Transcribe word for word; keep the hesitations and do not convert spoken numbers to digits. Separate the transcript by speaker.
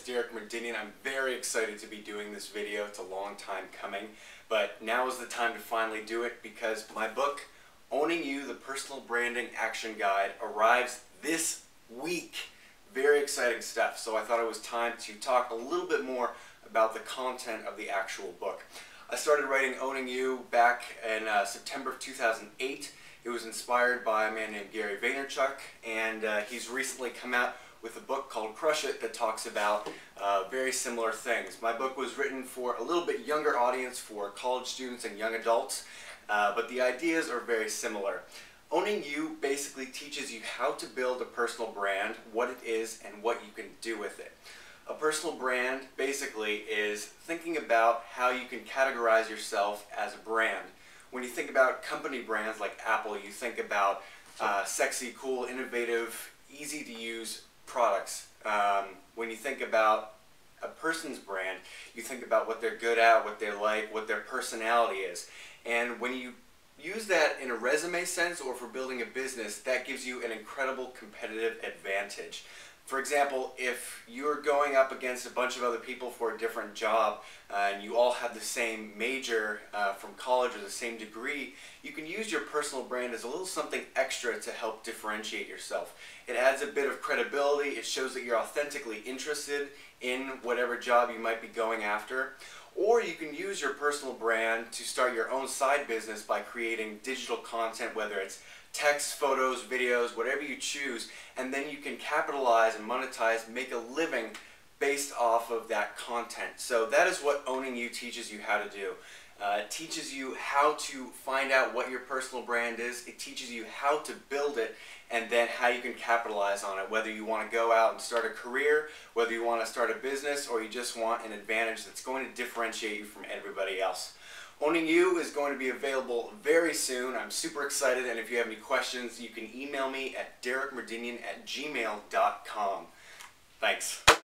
Speaker 1: Derek Merdinian. I'm very excited to be doing this video. It's a long time coming, but now is the time to finally do it because my book, Owning You, the Personal Branding Action Guide, arrives this week. Very exciting stuff. So I thought it was time to talk a little bit more about the content of the actual book. I started writing Owning You back in uh, September of two thousand eight. It was inspired by a man named Gary Vaynerchuk, and uh, he's recently come out with a book called Crush It that talks about uh, very similar things. My book was written for a little bit younger audience, for college students and young adults, uh, but the ideas are very similar. Owning You basically teaches you how to build a personal brand, what it is, and what you can do with it. A personal brand basically is thinking about how you can categorize yourself as a brand. When you think about company brands like Apple, you think about uh, sexy, cool, innovative, easy to use products. Um, when you think about a person's brand, you think about what they're good at, what they like, what their personality is. And when you use that in a resume sense or for building a business, that gives you an incredible competitive advantage. For example, if you're going up against a bunch of other people for a different job uh, and you all have the same major uh, from college or the same degree, you can use your personal brand as a little something extra to help differentiate yourself. It adds a bit of credibility, it shows that you're authentically interested in whatever job you might be going after. Or you can use your personal brand to start your own side business by creating digital content, whether it's text, photos, videos, whatever you choose, and then you can capitalize and monetize, make a living based off of that content. So that is what Owning You teaches you how to do. Uh, it teaches you how to find out what your personal brand is. It teaches you how to build it and then how you can capitalize on it, whether you want to go out and start a career, whether you want to start a business, or you just want an advantage that's going to differentiate you from everybody else. Owning You is going to be available very soon. I'm super excited, and if you have any questions, you can email me at derek merdinian at gmail dot com. Thanks.